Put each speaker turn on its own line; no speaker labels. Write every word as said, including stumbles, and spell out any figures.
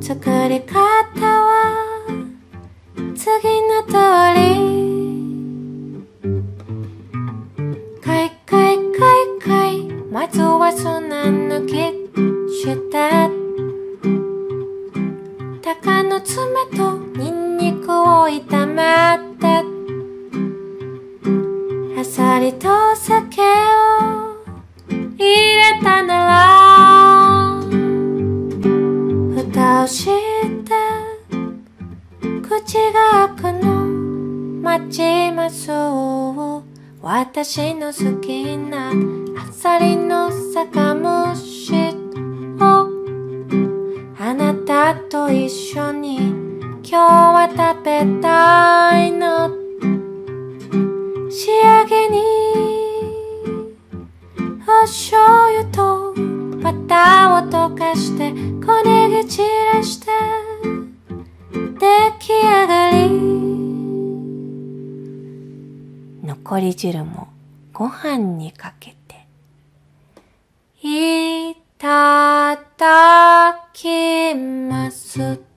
作り方は次の通り。かいかいかいかい、まずは砂抜きして、鷹の爪とニンニクを炒めて、あさりと酒を入れたなら、蓋をして口が開くの待ちます。私の好きなあさりの酒蒸しをあなたと一緒に今日は食べたいの。仕上げにお醤油とバターを溶かして小ネギ散らして出来上がり。残り汁もご飯にかけていただきます。